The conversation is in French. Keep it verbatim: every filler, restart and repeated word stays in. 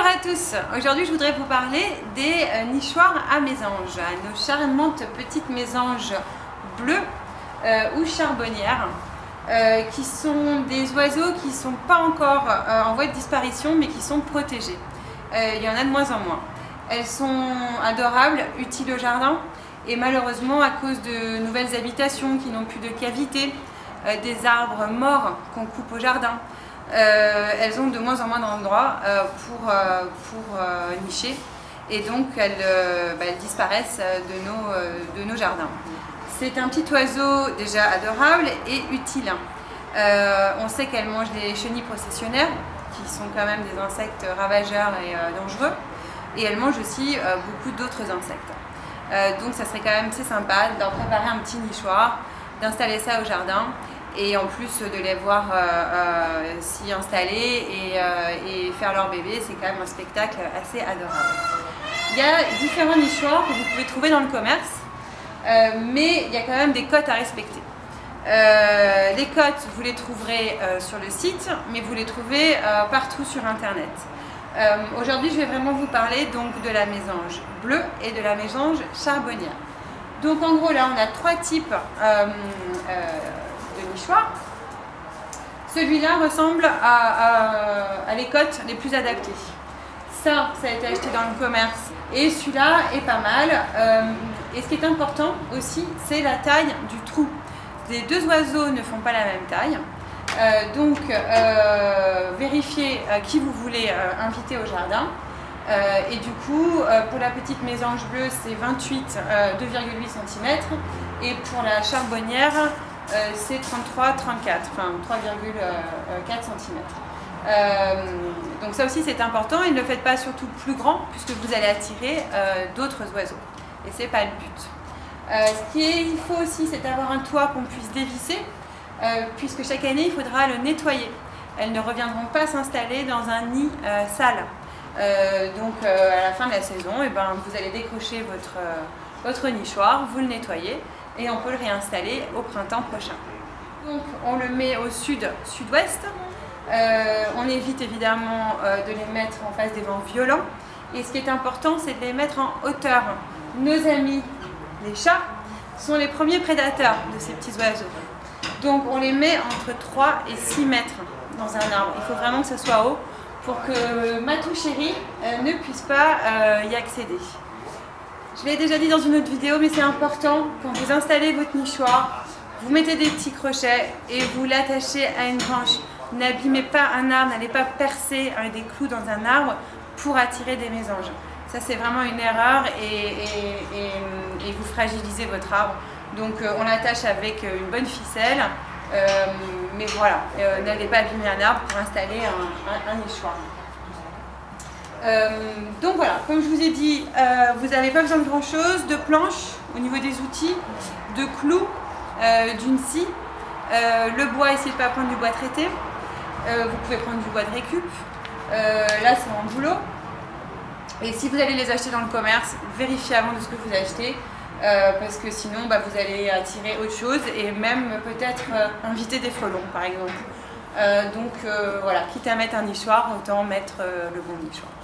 Bonjour à tous, aujourd'hui je voudrais vous parler des euh, nichoirs à mésanges, nos charmantes petites mésanges bleues euh, ou charbonnières euh, qui sont des oiseaux qui ne sont pas encore euh, en voie de disparition mais qui sont protégés. Euh, il y en a de moins en moins. Elles sont adorables, utiles au jardin et malheureusement à cause de nouvelles habitations qui n'ont plus de cavités, euh, des arbres morts qu'on coupe au jardin, Euh, elles ont de moins en moins d'endroits euh, pour, euh, pour euh, nicher et donc elles, euh, bah, elles disparaissent de nos, euh, de nos jardins. C'est un petit oiseau déjà adorable et utile. Euh, on sait qu'elle mange les chenilles processionnaires qui sont quand même des insectes ravageurs et euh, dangereux, et elle mange aussi euh, beaucoup d'autres insectes. Euh, donc ça serait quand même assez sympa de leur préparer un petit nichoir, d'installer ça au jardin et en plus de les voir euh, euh, s'y installer et, euh, et faire leur bébé. C'est quand même un spectacle assez adorable. Il y a différents nichoirs que vous pouvez trouver dans le commerce, euh, mais il y a quand même des cotes à respecter. Euh, les cotes, vous les trouverez euh, sur le site, mais vous les trouvez euh, partout sur internet. Euh, Aujourd'hui, je vais vraiment vous parler donc de la mésange bleue et de la mésange charbonnière. Donc en gros, là, on a trois types euh, euh, de nichoirs. Celui-là ressemble à, à, à les cotes les plus adaptées. Ça, ça a été acheté dans le commerce et celui-là est pas mal. Euh, et ce qui est important aussi, c'est la taille du trou. Les deux oiseaux ne font pas la même taille. Euh, donc, euh, vérifiez euh, qui vous voulez euh, inviter au jardin. Euh, et du coup, euh, pour la petite mésange bleue, c'est vingt-huit, deux virgule huit centimètres. Et pour la charbonnière, euh, c'est trente-trois, trente-quatre, enfin trois virgule quatre centimètres. Euh, donc ça aussi c'est important, et ne le faites pas surtout plus grand puisque vous allez attirer euh, d'autres oiseaux. Et c'est pas le but. Euh, ce qu'il faut aussi, c'est d'avoir un toit qu'on puisse dévisser, euh, puisque chaque année il faudra le nettoyer. Elles ne reviendront pas s'installer dans un nid euh, sale. Euh, donc euh, à la fin de la saison, eh ben, vous allez décrocher votre, euh, votre nichoir, vous le nettoyez et on peut le réinstaller au printemps prochain. Donc on le met au sud-sud-ouest. Euh, on évite évidemment euh, de les mettre en face des vents violents, et ce qui est important, c'est de les mettre en hauteur. Nos amis les chats sont les premiers prédateurs de ces petits oiseaux. Donc on les met entre trois et six mètres dans un arbre. Il faut vraiment que ce soit haut pour que Matou chéri euh, ne puisse pas euh, y accéder. Je l'ai déjà dit dans une autre vidéo, mais c'est important, quand vous installez votre nichoir, vous mettez des petits crochets et vous l'attachez à une branche. N'abîmez pas un arbre, n'allez pas percer avec des clous dans un arbre pour attirer des mésanges. Ça, c'est vraiment une erreur, et, et, et, et vous fragilisez votre arbre. Donc euh, on l'attache avec une bonne ficelle, euh, mais voilà, euh, n'allez pas abîmer un arbre pour installer un, un, un nichoir. Euh, donc voilà, comme je vous ai dit, euh, vous n'avez pas besoin de grand chose, de planches au niveau des outils, de clous, euh, d'une scie, euh, le bois, essayez de ne pas prendre du bois traité, euh, vous pouvez prendre du bois de récup, euh, là c'est en bouleau, et si vous allez les acheter dans le commerce, vérifiez avant de ce que vous achetez, euh, parce que sinon bah, vous allez attirer autre chose et même peut-être euh, inviter des frelons par exemple. Euh, donc euh, voilà, quitte à mettre un nichoir, autant mettre euh, le bon nichoir.